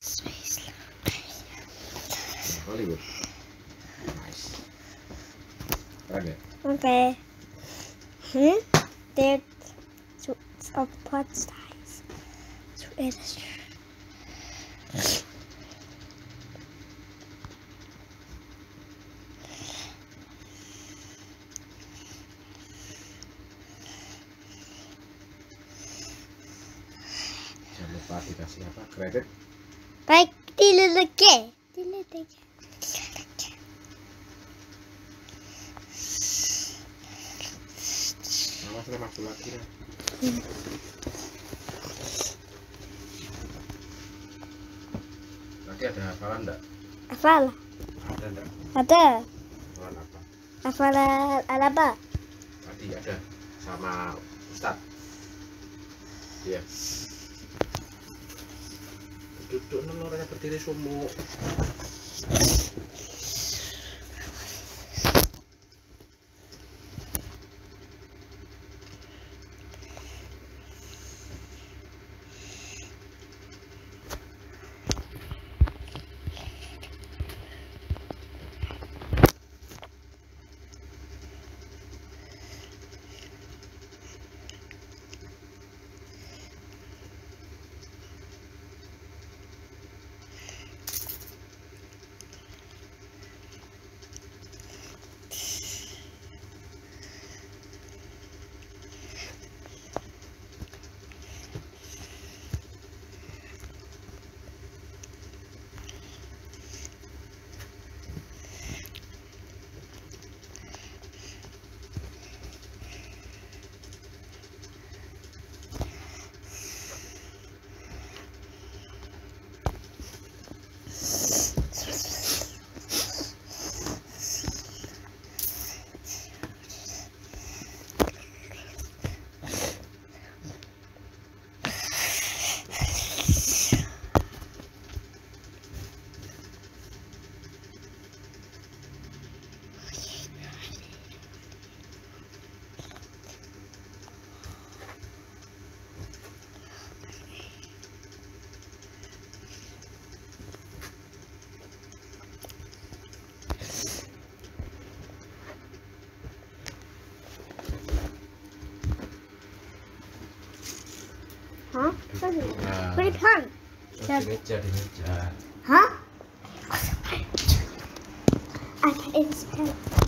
Hollywood. Nice. Keren ya? Okay. There's sorts of pot styles to illustrate. Jangan lupa dikasih apa? Kredit. Baik, dileleke. Sudah masuk lagi ya. Nanti ada hafalan enggak? Hafal. Ada enggak? Ada. Hafalan apa? Hafalan apa? Tadi ada sama Ustaz. Iya. Duduk nomornya berdiri sumuk. Hah? Nah, Berikan. di meja. Hah? Ada inspek.